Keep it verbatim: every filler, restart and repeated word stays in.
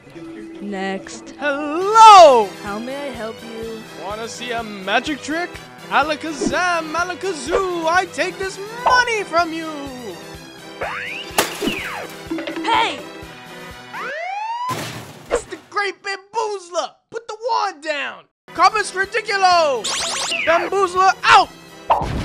Next. Hello! How may I help you? Wanna see a magic trick? Alakazam, alakazoo, I take this money from you! Hey! It's the great Bamboozler! Put the wand down! Compass Ridiculo! Bamboozler out!